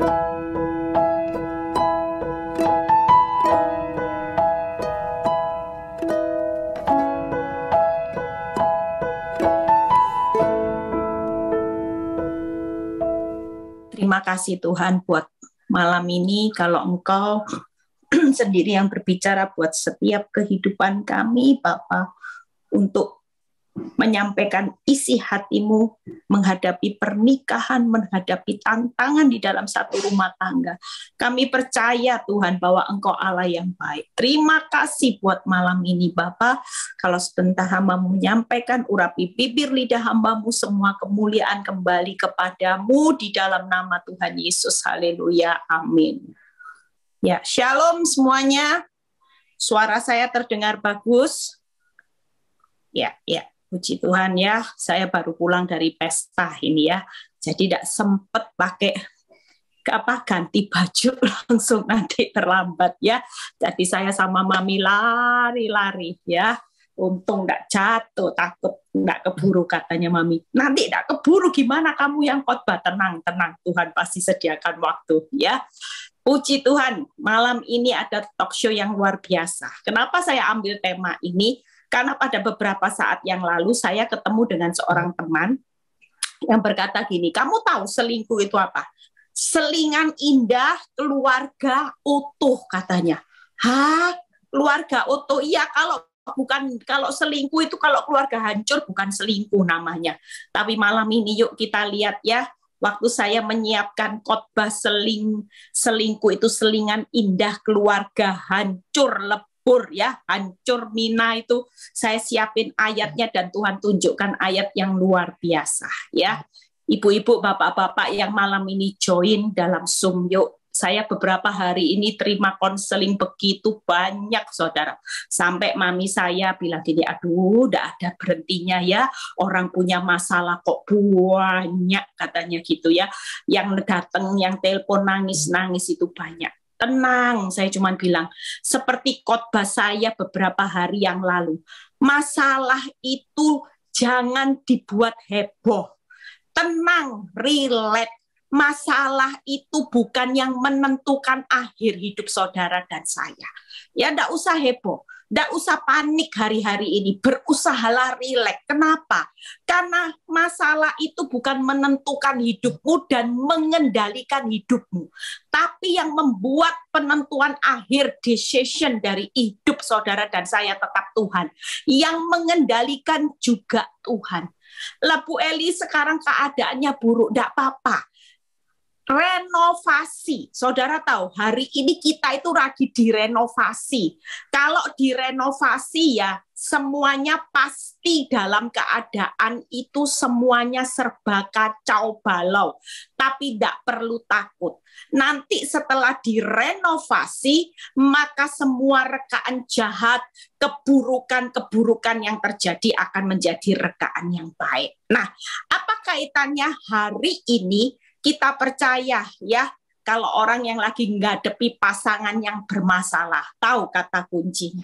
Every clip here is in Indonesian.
Terima kasih Tuhan buat malam ini. Kalau Engkau sendiri yang berbicara buat setiap kehidupan kami, Bapa, untuk menyampaikan isi hatimu menghadapi pernikahan, menghadapi tantangan di dalam satu rumah tangga. Kami percaya Tuhan bahwa Engkau Allah yang baik. Terima kasih buat malam ini Bapa. Kalau sebentar hamba-Mu menyampaikan, urapi bibir lidah hamba-Mu, semua kemuliaan kembali kepadamu di dalam nama Tuhan Yesus. Haleluya. Amin. Ya, shalom semuanya. Suara saya terdengar bagus? Ya. Puji Tuhan ya, saya baru pulang dari pesta ini ya. Jadi tidak sempat pakai ganti baju langsung nanti terlambat ya. Jadi saya sama Mami lari-lari ya. Untung tidak jatuh, takut tidak keburu katanya Mami. Nanti tidak keburu gimana kamu yang khotbah? Tenang, Tuhan pasti sediakan waktu ya. Puji Tuhan, malam ini ada talk show yang luar biasa. Kenapa saya ambil tema ini? Karena pada beberapa saat yang lalu saya ketemu dengan seorang teman yang berkata gini, kamu tahu selingkuh itu apa? Selingan indah, keluarga utuh katanya. Hah? Keluarga utuh? Iya, kalau selingkuh itu kalau keluarga hancur bukan selingkuh namanya. Tapi malam ini yuk kita lihat ya. Waktu saya menyiapkan khotbah selingkuh itu selingan indah, keluarga hancur lebur ya, hancur mina itu saya siapin ayatnya dan Tuhan tunjukkan ayat yang luar biasa ya. Ibu-ibu, bapak-bapak yang malam ini join dalam Zoom yuk. Saya beberapa hari ini terima konseling begitu banyak saudara. Sampai mami saya bilang gini, aduh udah ada berhentinya ya. Orang punya masalah kok banyak katanya gitu ya. Yang datang, yang telepon nangis-nangis itu banyak. Tenang, saya cuma bilang, seperti khotbah saya beberapa hari yang lalu. Masalah itu jangan dibuat heboh. Tenang, relax. Masalah itu bukan yang menentukan akhir hidup saudara dan saya. Ya, enggak usah heboh, enggak usah panik hari-hari ini. Berusahalah rileks. Kenapa? Karena masalah itu bukan menentukan hidupmu dan mengendalikan hidupmu. Tapi yang membuat penentuan akhir decision dari hidup saudara dan saya tetap Tuhan. Yang mengendalikan juga Tuhan. Lah Bu Eli sekarang keadaannya buruk, enggak apa-apa. Renovasi, saudara tahu hari ini kita itu lagi direnovasi. Kalau direnovasi ya semuanya pasti dalam keadaan itu semuanya serba kacau balau. Tapi tidak perlu takut. Nanti setelah direnovasi maka semua rekaan jahat, keburukan-keburukan yang terjadi akan menjadi rekaan yang baik. Nah, apa kaitannya hari ini? Kita percaya ya, kalau orang yang lagi menghadapi pasangan yang bermasalah, tahu kata kuncinya.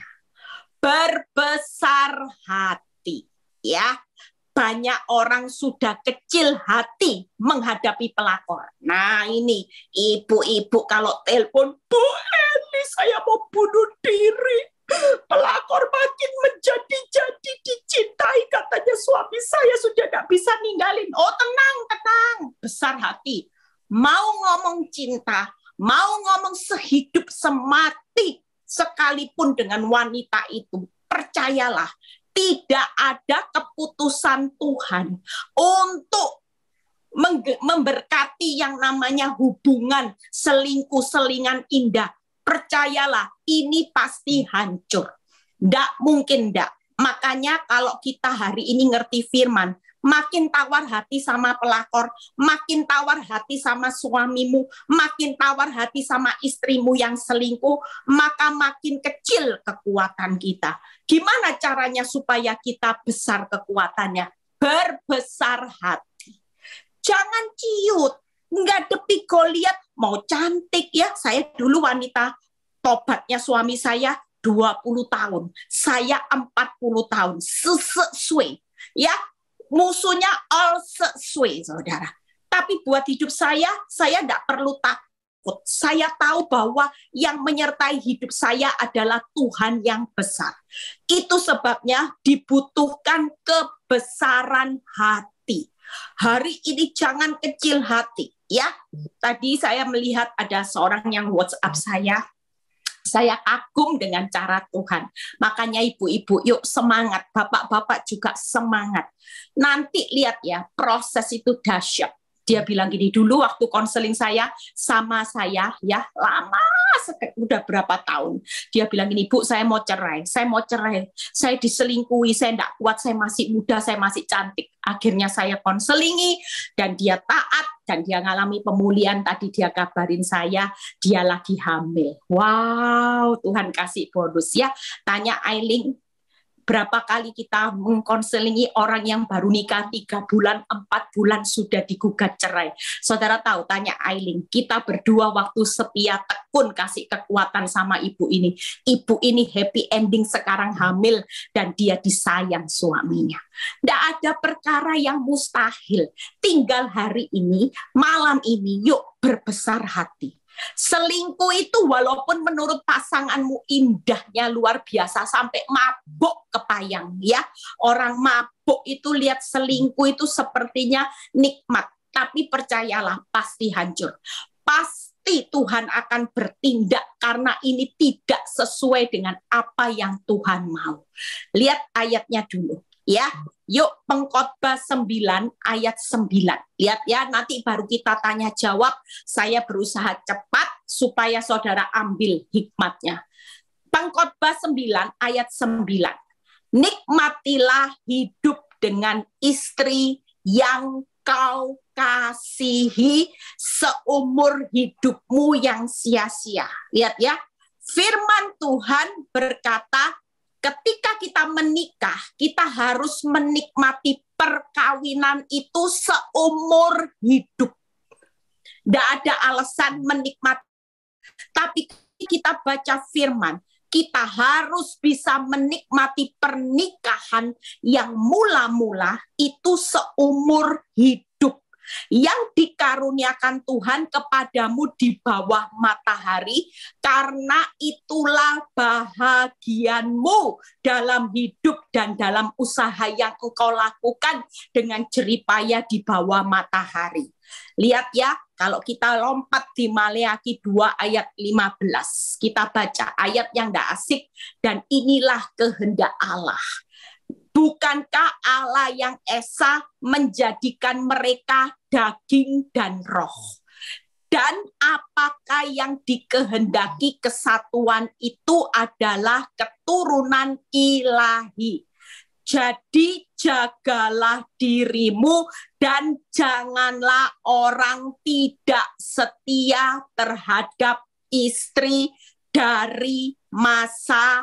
Berbesar hati, ya. Banyak orang sudah kecil hati menghadapi pelakor. Nah ini, ibu-ibu kalau telepon, Bu Eli saya mau bunuh diri. Pelakor makin menjadi-jadi dicintai, katanya suami saya sudah tidak bisa ninggalin. Oh tenang, besar hati. Mau ngomong cinta, mau ngomong sehidup semati, sekalipun dengan wanita itu, percayalah, tidak ada keputusan Tuhan untuk memberkati yang namanya hubungan selingkuh-selingan indah. Percayalah, ini pasti hancur. Nggak mungkin nggak. Makanya kalau kita hari ini ngerti firman, makin tawar hati sama pelakor, makin tawar hati sama suamimu, makin tawar hati sama istrimu yang selingkuh, maka makin kecil kekuatan kita. Gimana caranya supaya kita besar kekuatannya? Berbesar hati. Jangan ciut. Ngadepi Goliat mau cantik ya. Saya dulu wanita tobatnya suami saya 20 tahun. Saya 40 tahun. Sesuai. Ya, musuhnya all sesuai, saudara. Tapi buat hidup saya tidak perlu takut. takut. Saya tahu bahwa yang menyertai hidup saya adalah Tuhan yang besar. Itu sebabnya dibutuhkan kebesaran hati. Hari ini jangan kecil hati, ya. Tadi saya melihat ada seorang yang WhatsApp saya kagum dengan cara Tuhan. Makanya ibu-ibu, yuk semangat. Bapak-bapak juga semangat. Nanti lihat ya, proses itu dahsyat. Dia bilang gini, dulu waktu konseling saya sama saya, ya lama, udah berapa tahun. Dia bilang gini, Bu, saya mau cerai. Saya diselingkuhi, saya enggak kuat, saya masih muda, saya masih cantik. Akhirnya saya konselingi, dan dia taat, dan dia ngalami pemulihan. Tadi dia kabarin saya, dia lagi hamil. Wow, Tuhan kasih bonus ya. Tanya Aileen, berapa kali kita mengkonselingi orang yang baru nikah 3 bulan, 4 bulan sudah digugat cerai. Saudara tahu, tanya Aileen, kita berdua waktu setia tekun kasih kekuatan sama ibu ini. Ibu ini happy ending sekarang hamil dan dia disayang suaminya. Tidak ada perkara yang mustahil. Tinggal hari ini, malam ini, yuk berbesar hati. Selingkuh itu walaupun menurut pasanganmu indahnya luar biasa sampai mabuk kepayang ya. Orang mabuk itu lihat selingkuh itu sepertinya nikmat, tapi percayalah pasti hancur. Pasti Tuhan akan bertindak karena ini tidak sesuai dengan apa yang Tuhan mau. Lihat ayatnya dulu. Ya, yuk Pengkhotbah 9 ayat 9. Lihat ya, nanti baru kita tanya jawab. Saya berusaha cepat supaya saudara ambil hikmatnya. Pengkhotbah 9 ayat 9. Nikmatilah hidup dengan istri yang kau kasihi seumur hidupmu yang sia-sia. Lihat ya, firman Tuhan berkata, ketika kita menikah, kita harus menikmati perkawinan itu seumur hidup. Tidak ada alasan menikmati. Tapi kita baca firman, kita harus bisa menikmati pernikahan yang mula-mula itu seumur hidup. Yang dikaruniakan Tuhan kepadamu di bawah matahari, karena itulah bahagianmu dalam hidup dan dalam usaha yang engkau lakukan dengan jeripaya di bawah matahari. Lihat ya, kalau kita lompat di Maleakhi 2 ayat 15, kita baca ayat yang tidak asik, dan inilah kehendak Allah. Bukankah Allah yang esa menjadikan mereka daging dan roh? Dan apakah yang dikehendaki kesatuan itu adalah keturunan ilahi? Jadi jagalah dirimu dan janganlah orang tidak setia terhadap istri dari masa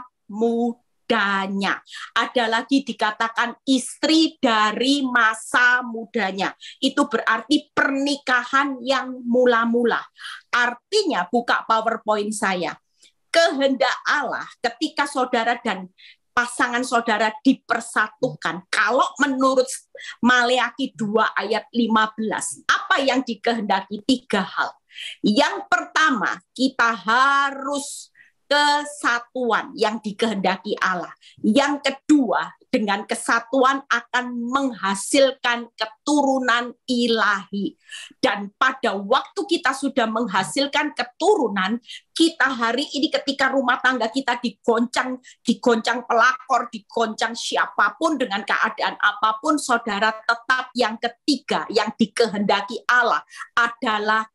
mudanya. Ada lagi dikatakan istri dari masa mudanya. Itu berarti pernikahan yang mula-mula. Artinya, buka PowerPoint saya. Kehendak Allah ketika saudara dan pasangan saudara dipersatukan. Kalau menurut Maleakhi 2 ayat 15, apa yang dikehendaki? 3 hal. Yang pertama, kita harus kesatuan yang dikehendaki Allah. Yang kedua, dengan kesatuan akan menghasilkan keturunan ilahi. Dan pada waktu kita sudah menghasilkan keturunan, kita hari ini ketika rumah tangga kita digoncang pelakor, digoncang siapapun dengan keadaan apapun, saudara, tetap yang ketiga yang dikehendaki Allah adalah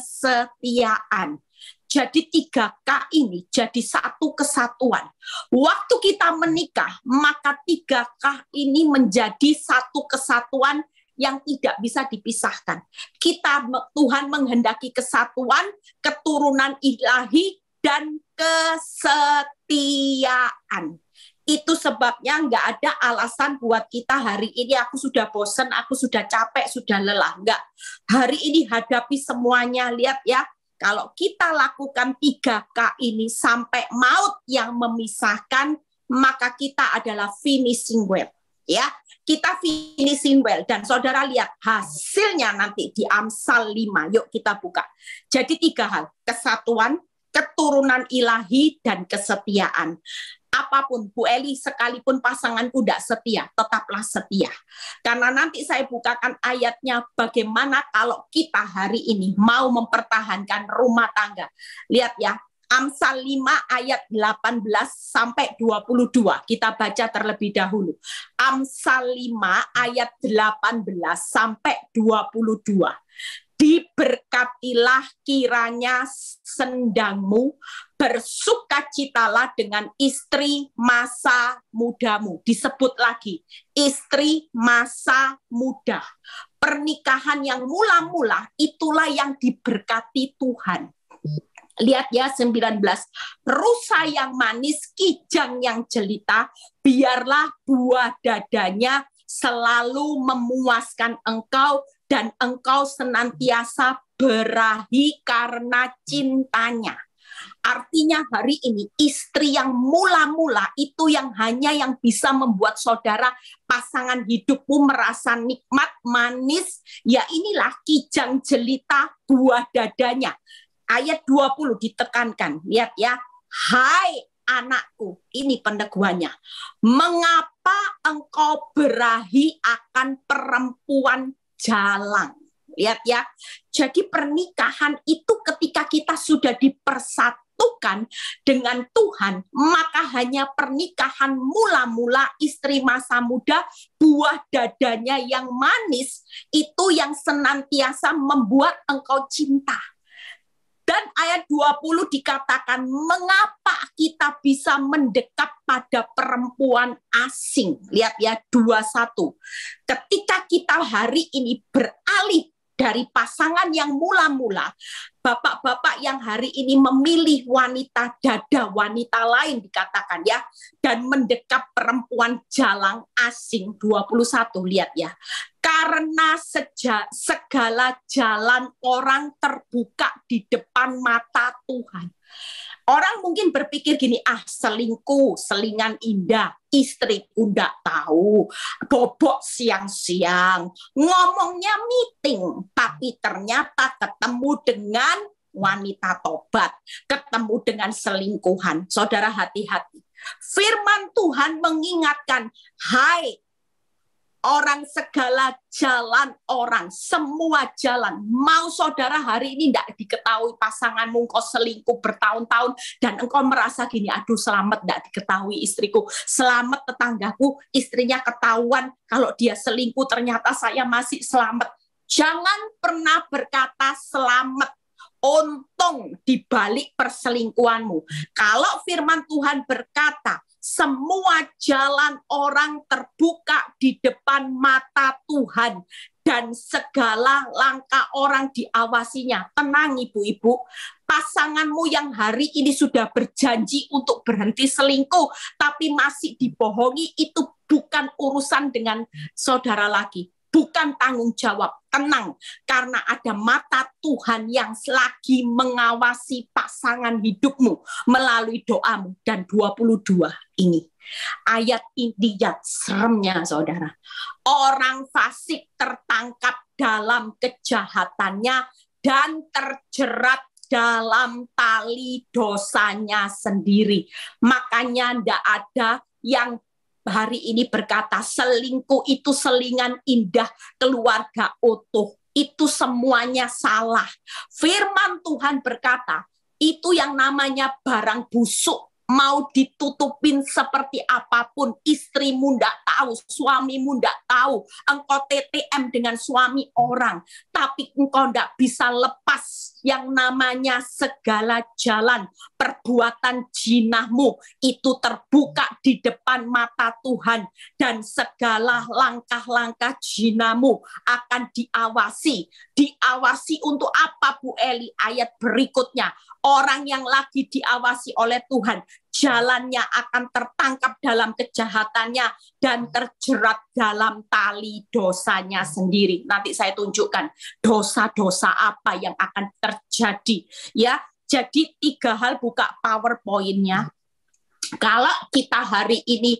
kesetiaan. Jadi 3K ini jadi satu kesatuan. Waktu kita menikah, maka 3K ini menjadi satu kesatuan yang tidak bisa dipisahkan. Tuhan menghendaki kesatuan, keturunan ilahi, dan kesetiaan. Itu sebabnya nggak ada alasan buat kita hari ini aku sudah bosan, aku sudah capek, sudah lelah. Nggak. Hari ini hadapi semuanya. Lihat ya. Kalau kita lakukan 3K ini sampai maut yang memisahkan, maka kita adalah finishing web. Ya, kita finishing well. Dan saudara lihat hasilnya nanti di Amsal 5. Yuk kita buka. Jadi 3 hal. Kesatuan, keturunan ilahi, dan kesetiaan. Apapun, Bu Eli, sekalipun pasanganku tidak setia, tetaplah setia. Karena nanti saya bukakan ayatnya bagaimana kalau kita hari ini mau mempertahankan rumah tangga. Lihat ya, Amsal 5 ayat 18 sampai 22. Kita baca terlebih dahulu. Amsal 5 ayat 18 sampai 22. Diberkatilah kiranya sendangmu, bersukacitalah dengan istri masa mudamu. Disebut lagi, istri masa muda. Pernikahan yang mula-mula itulah yang diberkati Tuhan. Lihat ya 19. Rusa yang manis, kijang yang jelita, biarlah buah dadanya selalu memuaskan engkau, dan engkau senantiasa berahi karena cintanya. Artinya hari ini istri yang mula-mula itu yang hanya yang bisa membuat saudara pasangan hidupmu merasa nikmat, manis. Ya inilah kijang jelita buah dadanya. Ayat 20 ditekankan. Lihat ya. Hai anakku, ini peneguhannya. Mengapa engkau berahi akan perempuan jalang? Lihat ya. Jadi pernikahan itu ketika kita sudah dipersatukan dengan Tuhan, maka hanya pernikahan mula-mula istri masa muda, buah dadanya yang manis, itu yang senantiasa membuat engkau cinta. Dan ayat 20 dikatakan, mengapa kita bisa mendekat pada perempuan asing? Lihat ya, 21. Ketika kita hari ini beralih dari pasangan yang mula-mula, bapak-bapak yang hari ini memilih wanita dada, wanita lain dikatakan ya, dan mendekat perempuan jalang asing, 21, lihat ya. Karena segala jalan orang terbuka di depan mata Tuhan. Orang mungkin berpikir gini, selingkuh, selingan indah, istriku ndak tahu, bobok siang-siang, ngomongnya meeting, tapi ternyata ketemu dengan wanita tobat, ketemu dengan selingkuhan. Saudara hati-hati. Firman Tuhan mengingatkan, hai orang, segala jalan orang, semua jalan. Mau saudara hari ini tidak diketahui pasanganmu, engkau selingkuh bertahun-tahun, dan engkau merasa gini, aduh selamat tidak diketahui istriku, selamat tetanggaku, istrinya ketahuan kalau dia selingkuh, ternyata saya masih selamat. Jangan pernah berkata selamat, untung di balik perselingkuhanmu. Kalau firman Tuhan berkata, semua jalan orang terbuka di depan mata Tuhan, dan segala langkah orang diawasinya. Tenang ibu-ibu, pasanganmu yang hari ini sudah berjanji untuk berhenti selingkuh, tapi masih dibohongi, itu bukan urusan dengan saudara lagi. Bukan tanggung jawab, tenang. Karena ada mata Tuhan yang lagi mengawasi pasangan hidupmu melalui doamu. Dan 22 ini. Ayat ini ya seremnya saudara. Orang fasik tertangkap dalam kejahatannya dan terjerat dalam tali dosanya sendiri. Makanya tidak ada yang hari ini berkata selingkuh itu selingan indah, keluarga utuh. Itu semuanya salah. Firman Tuhan berkata, itu yang namanya barang busuk. Mau ditutupin seperti apapun, istrimu ndak tahu, suamimu ndak tahu, engkau TTM dengan suami orang, tapi engkau ndak bisa lepas yang namanya segala jalan perbuatan jinahmu itu terbuka di depan mata Tuhan, dan segala langkah-langkah jinahmu akan diawasi. Diawasi untuk apa, Bu Eli? Ayat berikutnya, orang yang lagi diawasi oleh Tuhan, jalannya akan tertangkap dalam kejahatannya dan terjerat dalam tali dosanya sendiri. Nanti saya tunjukkan dosa-dosa apa yang akan terjadi. Ya, jadi 3 hal, buka PowerPoint-nya. Kalau kita hari ini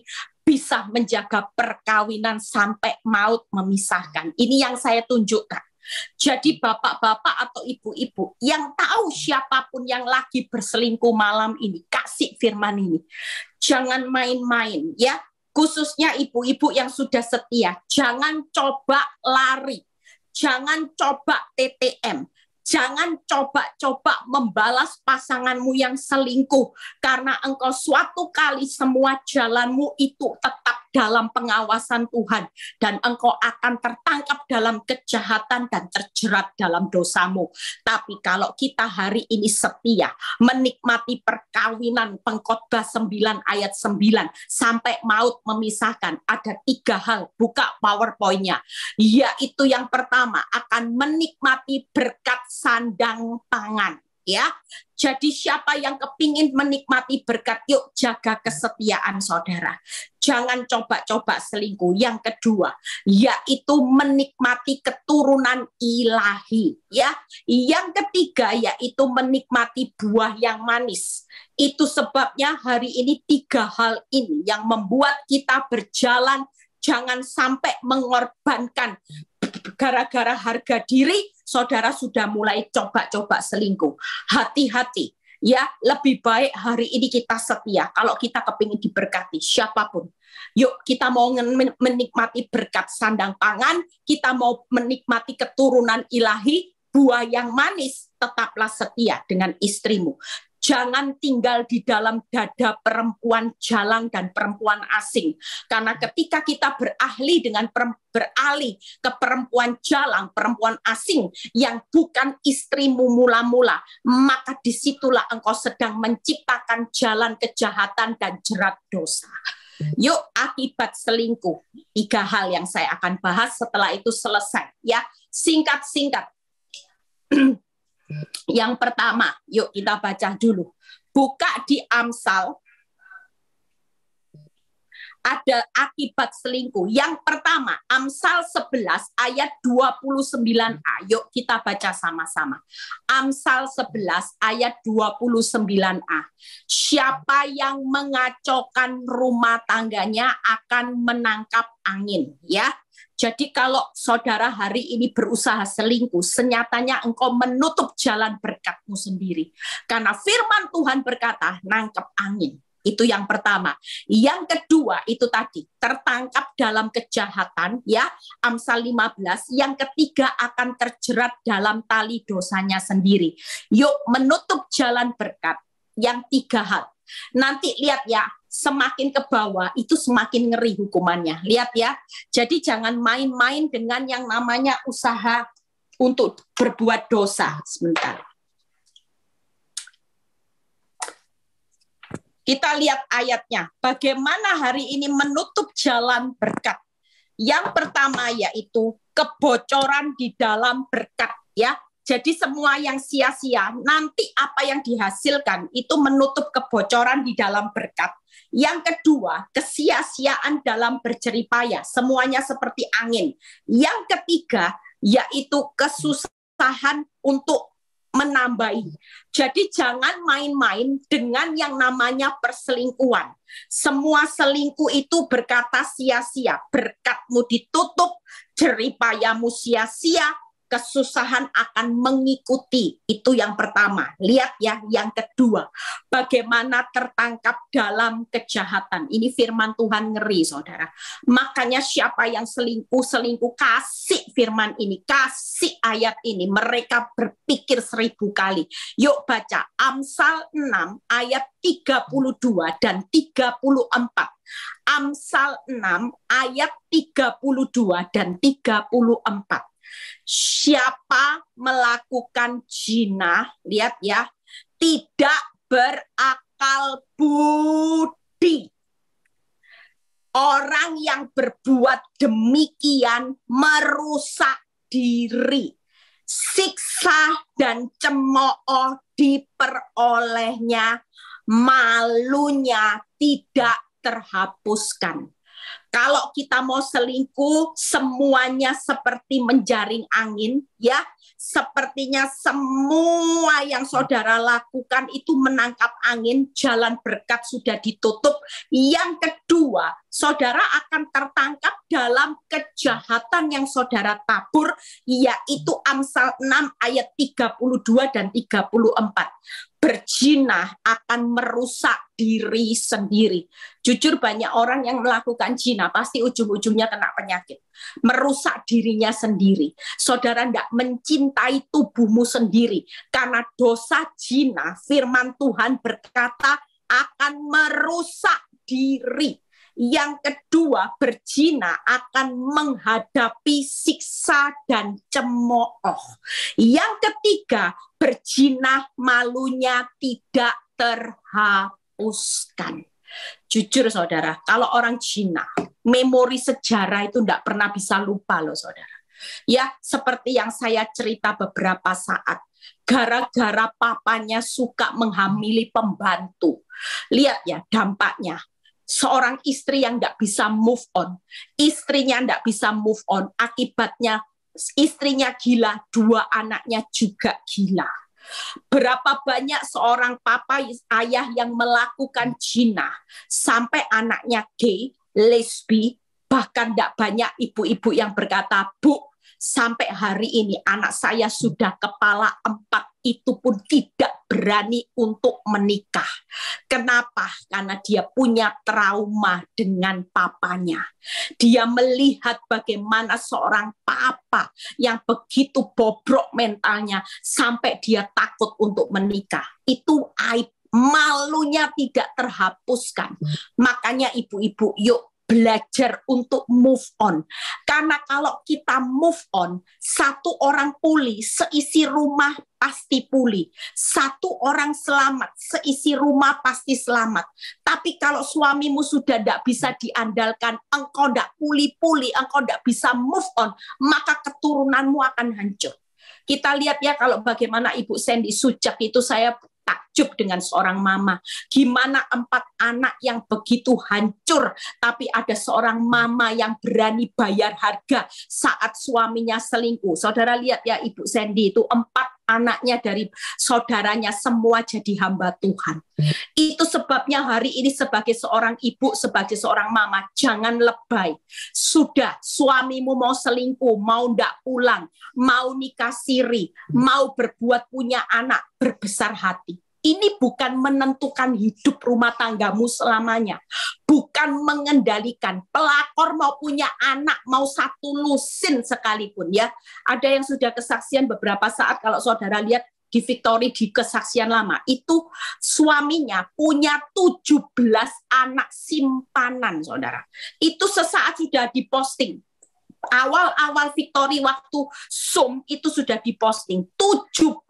bisa menjaga perkawinan sampai maut memisahkan. Ini yang saya tunjukkan. Jadi bapak-bapak atau ibu-ibu yang tahu siapapun yang lagi berselingkuh malam ini, kasih firman ini. Jangan main-main ya, khususnya ibu-ibu yang sudah setia. Jangan coba lari, jangan coba TTM. Jangan coba-coba membalas pasanganmu yang selingkuh, karena engkau suatu kali semua jalanmu itu tetap dalam pengawasan Tuhan, dan engkau akan tertangkap dalam kejahatan dan terjerat dalam dosamu. Tapi kalau kita hari ini setia, menikmati perkawinan, Pengkhotbah 9 ayat 9, sampai maut memisahkan, ada 3 hal, buka PowerPoint-nya. Yaitu yang pertama, akan menikmati berkat sandang pangan. Ya, jadi siapa yang kepingin menikmati berkat, yuk jaga kesetiaan saudara. Jangan coba-coba selingkuh. Yang kedua, yaitu menikmati keturunan ilahi. Ya, yang ketiga yaitu menikmati buah yang manis. Itu sebabnya hari ini 3 hal ini yang membuat kita berjalan. Jangan sampai mengorbankan. Gara-gara harga diri, saudara sudah mulai coba-coba selingkuh. Hati-hati ya, lebih baik hari ini kita setia. Kalau kita kepingin diberkati siapapun, yuk kita mau menikmati berkat sandang pangan, kita mau menikmati keturunan ilahi, buah yang manis, tetaplah setia dengan istrimu. Jangan tinggal di dalam dada perempuan jalang dan perempuan asing. Karena ketika kita beralih ke perempuan jalang, perempuan asing yang bukan istrimu mula-mula, maka disitulah engkau sedang menciptakan jalan kejahatan dan jerat dosa. Yuk, akibat selingkuh. 3 hal yang saya akan bahas setelah itu selesai. Ya, singkat-singkat. Yang pertama, yuk kita baca dulu. Buka di Amsal. Ada akibat selingkuh. Yang pertama, Amsal 11 ayat 29a. Yuk kita baca sama-sama. Amsal 11 ayat 29a. Siapa yang mengacaukan rumah tangganya akan menangkap angin. Ya. Jadi kalau saudara hari ini berusaha selingkuh, senyatanya engkau menutup jalan berkatmu sendiri. Karena firman Tuhan berkata, nangkep angin. Itu yang pertama. Yang kedua itu tadi, tertangkap dalam kejahatan, ya, Amsal 15. Yang ketiga akan terjerat dalam tali dosanya sendiri. Yuk menutup jalan berkat. Yang 3 hal. Nanti lihat ya, semakin ke bawah itu semakin ngeri hukumannya. Lihat ya. Jadi jangan main-main dengan yang namanya usaha untuk berbuat dosa. Sebentar. Kita lihat ayatnya. Bagaimana hari ini menutup jalan berkat. Yang pertama yaitu kebocoran di dalam berkat, ya. Jadi semua yang sia-sia, nanti apa yang dihasilkan itu menutup kebocoran di dalam berkat. Yang kedua, kesia-siaan dalam berjeripaya, semuanya seperti angin. Yang ketiga, yaitu kesusahan untuk menambahi. Jadi jangan main-main dengan yang namanya perselingkuhan. Semua selingkuh itu berkata sia-sia, berkatmu ditutup, jeripayamu sia-sia, kesusahan akan mengikuti. Itu yang pertama. Lihat ya, yang kedua, bagaimana tertangkap dalam kejahatan. Ini firman Tuhan ngeri, saudara. Makanya siapa yang selingkuh, kasih firman ini, kasih ayat ini. Mereka berpikir 1000 kali. Yuk baca Amsal 6 ayat 32 dan 34. Amsal 6 ayat 32 dan 34. Siapa melakukan zina, lihat ya, tidak berakal budi. Orang yang berbuat demikian merusak diri. Siksa dan cemooh diperolehnya, malunya tidak terhapuskan. Kalau kita mau selingkuh, semuanya seperti menjaring angin, ya. Sepertinya semua yang saudara lakukan itu menangkap angin, jalan berkat sudah ditutup. Yang kedua, saudara akan tertangkap dalam kejahatan yang saudara tabur, yaitu Amsal 6 ayat 32 dan 34. Berzina akan merusak diri sendiri. Jujur banyak orang yang melakukan zina pasti ujung-ujungnya kena penyakit. Merusak dirinya sendiri. Saudara tidak mencintai tubuhmu sendiri. Karena dosa zina, firman Tuhan berkata akan merusak diri. Yang kedua, berzina akan menghadapi siksa dan cemooh. Yang ketiga, berzina malunya tidak terhapuskan. Jujur saudara, kalau orang zina, memori sejarah itu tidak pernah bisa lupa loh saudara. Ya, seperti yang saya cerita beberapa saat. Gara-gara papanya suka menghamili pembantu. Lihat ya dampaknya. Seorang istri yang tidak bisa move on, istrinya tidak bisa move on, akibatnya istrinya gila, 2 anaknya juga gila. Berapa banyak seorang papa, ayah yang melakukan zina, sampai anaknya gay, lesbi, bahkan tidak banyak ibu-ibu yang berkata, Bu, sampai hari ini anak saya sudah kepala 4, itu pun tidak berani untuk menikah. Kenapa? Karena dia punya trauma dengan papanya. Dia melihat bagaimana seorang papa yang begitu bobrok mentalnya sampai dia takut untuk menikah. Itu aib, malunya tidak terhapuskan. Makanya ibu-ibu, yuk belajar untuk move on. Karena kalau kita move on, 1 orang pulih, seisi rumah pasti pulih. 1 orang selamat, seisi rumah pasti selamat. Tapi kalau suamimu sudah tidak bisa diandalkan, engkau tidak pulih-pulih, engkau tidak bisa move on, maka keturunanmu akan hancur. Kita lihat ya kalau bagaimana Ibu Sandy Sujak itu, saya takjub dengan seorang mama. Gimana 4 anak yang begitu hancur, tapi ada seorang mama yang berani bayar harga saat suaminya selingkuh. Saudara lihat ya Ibu Sandy itu 4 anaknya dari saudaranya semua jadi hamba Tuhan. Itu sebabnya hari ini sebagai seorang ibu, sebagai seorang mama, jangan lebay. Sudah suamimu mau selingkuh, mau ndak pulang, mau nikah siri, mau berbuat punya anak, berbesar hati. Ini bukan menentukan hidup rumah tanggamu selamanya. Bukan mengendalikan. Pelakor mau punya anak, mau 1 lusin sekalipun ya. Ada yang sudah kesaksian beberapa saat kalau saudara lihat di Victory di kesaksian lama. Itu suaminya punya 17 anak simpanan saudara. Itu sesaat sudah diposting. Awal-awal Victory waktu Zoom itu sudah diposting 17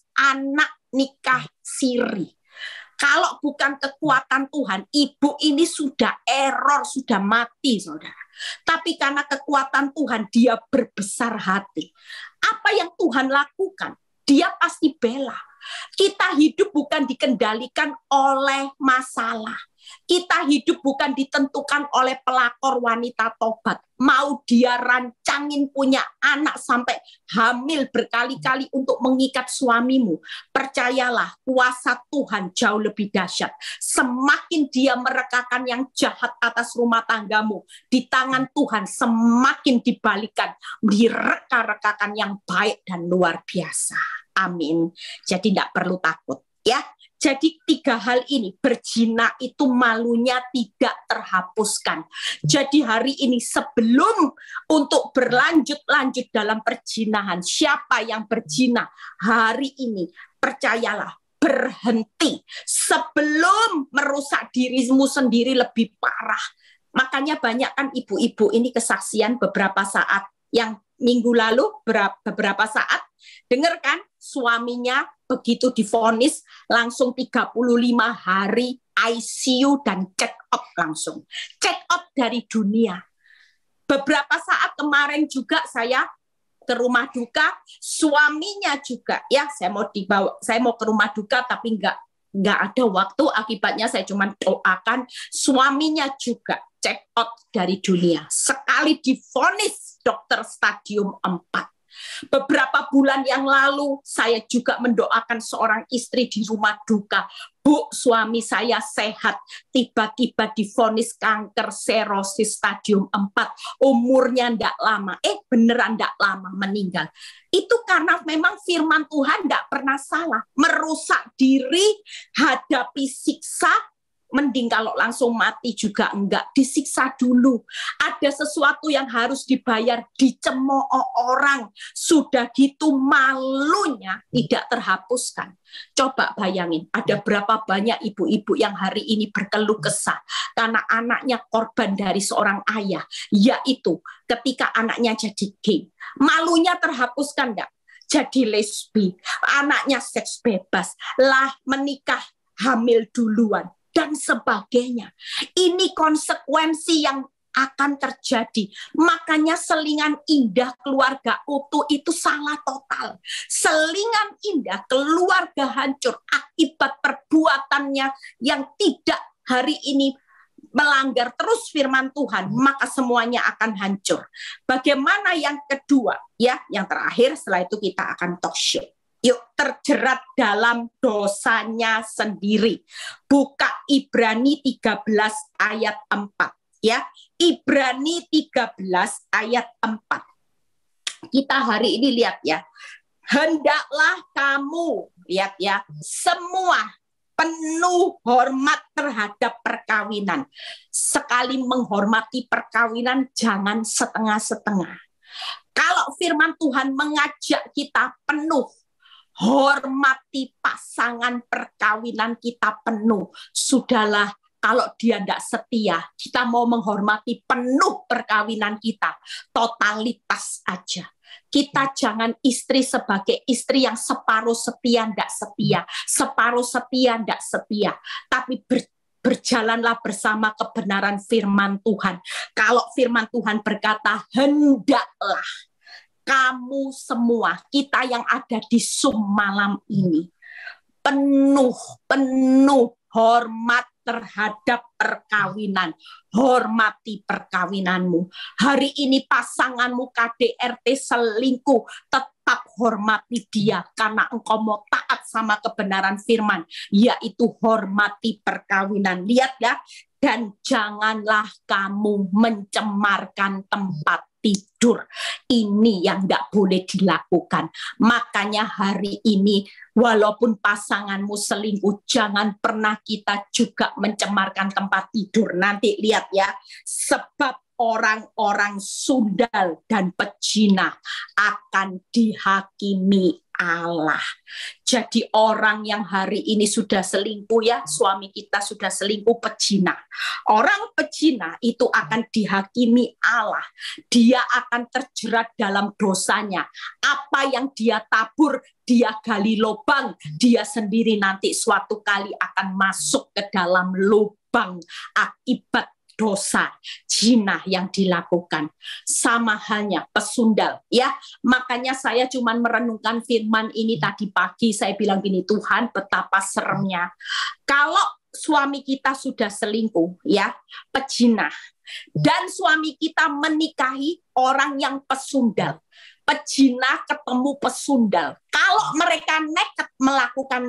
anak nikah siri. Kalau bukan kekuatan Tuhan, ibu ini sudah error, sudah mati saudara. Tapi karena kekuatan Tuhan, dia berbesar hati. Apa yang Tuhan lakukan? Dia pasti bela. Kita hidup bukan dikendalikan oleh masalah. Kita hidup bukan ditentukan oleh pelakor wanita tobat. Mau dia rancangin punya anak sampai hamil berkali-kali untuk mengikat suamimu. Percayalah, kuasa Tuhan jauh lebih dahsyat. Semakin dia merekakan yang jahat atas rumah tanggamu, di tangan Tuhan semakin dibalikan, direka-rekakan yang baik dan luar biasa. Amin. Jadi tidak perlu takut ya. Jadi 3 hal ini, berzina itu malunya tidak terhapuskan. Jadi hari ini sebelum untuk berlanjut-lanjut dalam perzinahan, siapa yang berzina hari ini, percayalah, berhenti sebelum merusak dirimu sendiri lebih parah. Makanya banyak kan ibu-ibu ini kesaksian beberapa saat, yang minggu lalu beberapa saat, dengarkan suaminya begitu divonis langsung 35 hari ICU dan check out langsung. Check out dari dunia. Beberapa saat kemarin juga saya ke rumah duka, suaminya juga ya, saya mau ke rumah duka tapi nggak ada waktu, akibatnya saya cuma doakan, suaminya juga check out dari dunia. Sekali divonis dokter stadium 4. Beberapa bulan yang lalu saya juga mendoakan seorang istri di rumah duka. Bu, suami saya sehat, tiba-tiba divonis kanker serosis stadium 4. Umurnya ndak lama, beneran ndak lama meninggal. Itu karena memang firman Tuhan ndak pernah salah. Merusak diri, hadapi siksa, mending kalau langsung mati juga enggak, disiksa dulu. Ada sesuatu yang harus dibayar, dicemooh orang. Sudah gitu malunya tidak terhapuskan. Coba bayangin, ada berapa banyak ibu-ibu yang hari ini berkeluh kesah karena anaknya korban dari seorang ayah, yaitu ketika anaknya jadi gay. Malunya terhapuskan enggak? Jadi lesbi, anaknya seks bebas, lah menikah hamil duluan, dan sebagainya. Ini konsekuensi yang akan terjadi. Makanya selingan indah keluarga utuh itu salah total. Selingan indah keluarga hancur akibat perbuatannya yang tidak hari ini melanggar terus firman Tuhan, maka semuanya akan hancur. Bagaimana yang kedua? Ya, yang terakhir, setelah itu kita akan talk show. Yuk, terjerat dalam dosanya sendiri. Buka Ibrani 13 ayat 4. Ya, Ibrani 13 ayat 4. Kita hari ini lihat ya. Hendaklah kamu, lihat ya, semua penuh hormat terhadap perkawinan. Sekali menghormati perkawinan, jangan setengah-setengah. Kalau firman Tuhan mengajak kita penuh, hormati pasangan perkawinan kita penuh. Sudahlah, kalau dia tidak setia, kita mau menghormati penuh perkawinan kita. Totalitas aja. Kita jangan istri sebagai istri yang separuh setia, tidak setia. Separuh setia, tidak setia. Tapi berjalanlah bersama kebenaran firman Tuhan. Kalau firman Tuhan berkata, hendaklah kamu semua, kita yang ada di Zoom malam ini, penuh hormat terhadap perkawinan. Hormati perkawinanmu. Hari ini pasanganmu KDRT selingkuh, tetap hormati dia karena engkau mau taat sama kebenaran firman, yaitu hormati perkawinan. Lihat ya, dan janganlah kamu mencemarkan tempat tidur. Ini yang tidak boleh dilakukan. Makanya hari ini walaupun pasanganmu selingkuh, jangan pernah kita juga mencemarkan tempat tidur. Nanti lihat ya, sebab orang-orang sundal dan pezina akan dihakimi Allah. Jadi orang yang hari ini sudah selingkuh ya, suami kita sudah selingkuh, pezina. Orang pezina itu akan dihakimi Allah. Dia akan terjerat dalam dosanya. Apa yang dia tabur, dia gali lubang. Dia sendiri nanti suatu kali akan masuk ke dalam lubang akibat dosa zina yang dilakukan. Sama halnya pesundal ya. Makanya saya cuma merenungkan firman ini tadi pagi, saya bilang gini, Tuhan betapa seremnya kalau suami kita sudah selingkuh ya, pezina, dan suami kita menikahi orang yang pesundal. Pezina ketemu pesundal. Kalau mereka nekat melakukan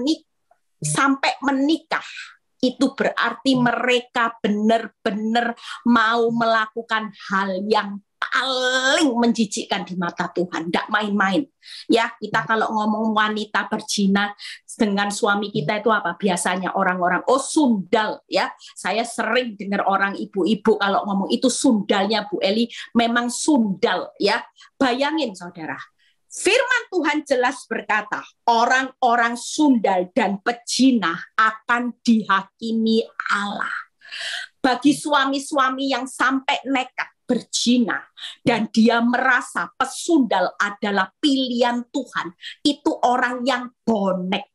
sampai menikah, itu berarti mereka benar-benar mau melakukan hal yang paling menjijikkan di mata Tuhan. Tidak main-main. Ya, kita kalau ngomong wanita berzina dengan suami kita itu apa? Biasanya orang-orang, oh sundal ya. Saya sering dengar orang ibu-ibu kalau ngomong itu sundalnya Bu Eli, memang sundal ya. Bayangin saudara. Firman Tuhan jelas berkata, orang-orang sundal dan pezina akan dihakimi Allah. Bagi suami-suami yang sampai nekat berzina dan dia merasa pesundal adalah pilihan Tuhan, itu orang yang bonek,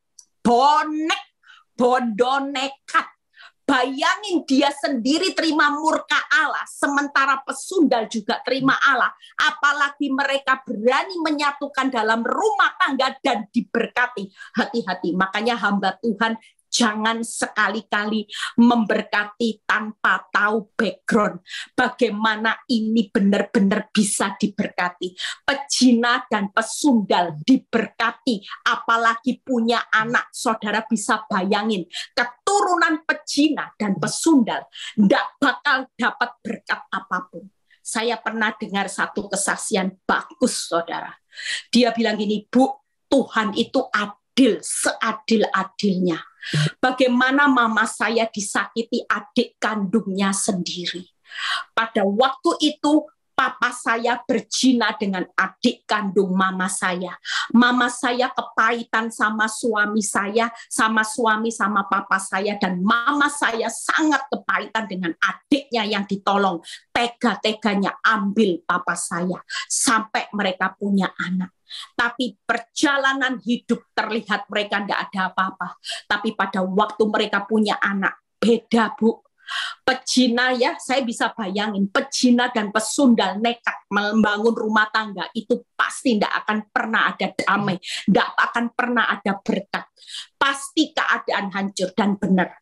bodoh nekat. Bayangin dia sendiri terima murka Allah, sementara pesundal juga terima Allah. Apalagi mereka berani menyatukan dalam rumah tangga dan diberkati. Hati-hati, makanya hamba Tuhan jangan sekali-kali memberkati tanpa tahu background. Bagaimana ini benar-benar bisa diberkati. Pezina dan pesundal diberkati, apalagi punya anak. Saudara bisa bayangin, keturunan pezina dan pesundal tidak bakal dapat berkat apapun. Saya pernah dengar satu kesaksian bagus, saudara. Dia bilang gini, Bu, Tuhan itu adil, seadil-adilnya. Bagaimana mama saya disakiti adik kandungnya sendiri. Pada waktu itu, papa saya berzina dengan adik kandung mama saya. Mama saya kepahitan sama suami saya, sama suami sama papa saya, dan mama saya sangat kepahitan dengan adiknya yang ditolong. Tega-teganya ambil papa saya sampai mereka punya anak. Tapi perjalanan hidup terlihat mereka tidak ada apa-apa. Tapi pada waktu mereka punya anak, beda, Bu. Pezina, ya, saya bisa bayangin, pezina dan pesundal nekat membangun rumah tangga itu pasti tidak akan pernah ada damai, tidak akan pernah ada berkat. Pasti keadaan hancur. Dan benar,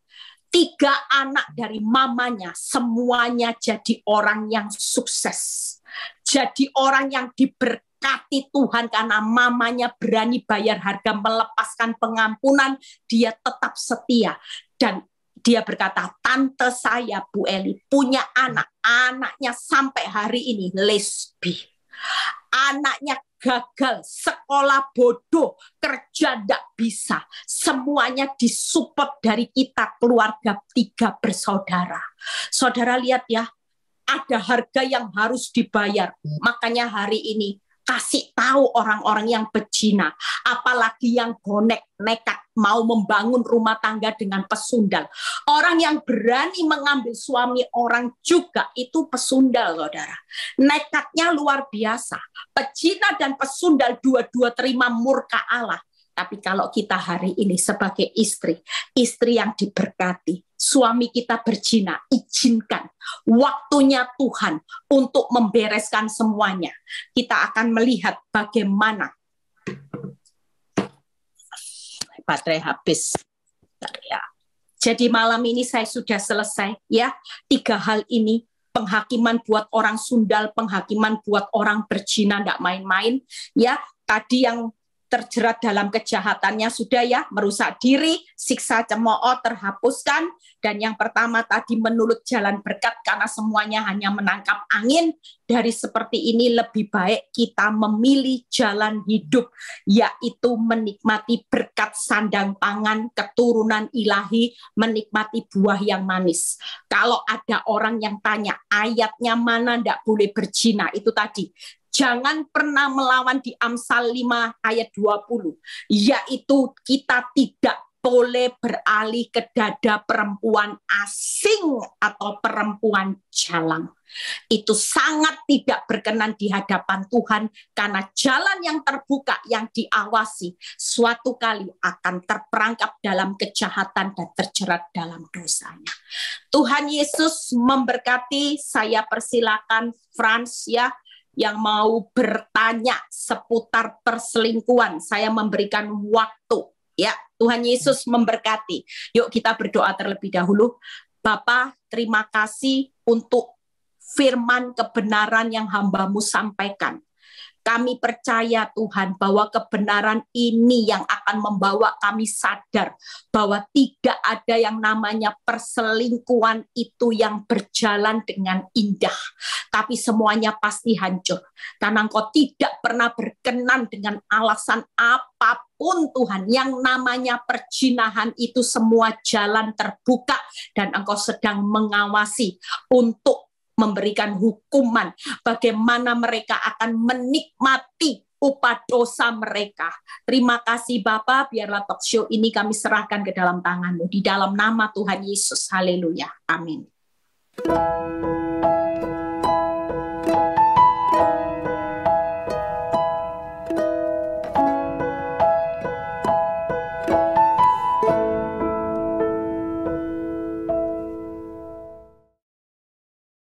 3 anak dari mamanya semuanya jadi orang yang sukses, jadi orang yang diberkati Tuhan karena mamanya berani bayar harga, melepaskan pengampunan, dia tetap setia. Dan dia berkata, tante saya Bu Eli punya anak, anaknya sampai hari ini lesbi. Anaknya gagal, sekolah bodoh, kerja tidak bisa. Semuanya disupport dari kita, keluarga 3 bersaudara. Saudara lihat ya, ada harga yang harus dibayar. Makanya hari ini kasih tahu orang-orang yang pezina, apalagi yang bonek, nekat mau membangun rumah tangga dengan pesundal. Orang yang berani mengambil suami orang juga itu pesundal, saudara. Nekatnya luar biasa. Pezina dan pesundal dua-dua terima murka Allah. Tapi kalau kita hari ini sebagai istri yang diberkati, suami kita berzina, izinkan waktunya Tuhan untuk membereskan semuanya. Kita akan melihat bagaimana baterai habis. Jadi malam ini saya sudah selesai ya. 3 hal ini, penghakiman buat orang sundal, penghakiman buat orang berzina, tidak main-main ya. Tadi yang terjerat dalam kejahatannya sudah ya, merusak diri, siksa cemooh terhapuskan, dan yang pertama tadi menulut jalan berkat karena semuanya hanya menangkap angin. Dari seperti ini lebih baik kita memilih jalan hidup, yaitu menikmati berkat sandang pangan, keturunan ilahi, menikmati buah yang manis. Kalau ada orang yang tanya ayatnya mana ndak boleh berzina, itu tadi. Jangan pernah melawan di Amsal 5 ayat 20, yaitu kita tidak boleh beralih ke dada perempuan asing atau perempuan jalang. Itu sangat tidak berkenan di hadapan Tuhan, karena jalan yang terbuka, yang diawasi, suatu kali akan terperangkap dalam kejahatan dan terjerat dalam dosanya. Tuhan Yesus memberkati. Saya persilakan Frans ya, yang mau bertanya seputar perselingkuhan. Saya memberikan waktu. Ya, Tuhan Yesus memberkati. Yuk kita berdoa terlebih dahulu. Bapa, terima kasih untuk firman kebenaran yang hamba-Mu sampaikan. Kami percaya Tuhan bahwa kebenaran ini yang akan membawa kami sadar bahwa tidak ada yang namanya perselingkuhan itu yang berjalan dengan indah. Tapi semuanya pasti hancur. Karena Engkau tidak pernah berkenan dengan alasan apapun Tuhan. Yang namanya perzinahan itu semua jalan terbuka dan Engkau sedang mengawasi untuk memberikan hukuman, bagaimana mereka akan menikmati upah dosa mereka. Terima kasih Bapa, biarlah talk show ini kami serahkan ke dalam tangan-Mu. Di dalam nama Tuhan Yesus, haleluya, amin.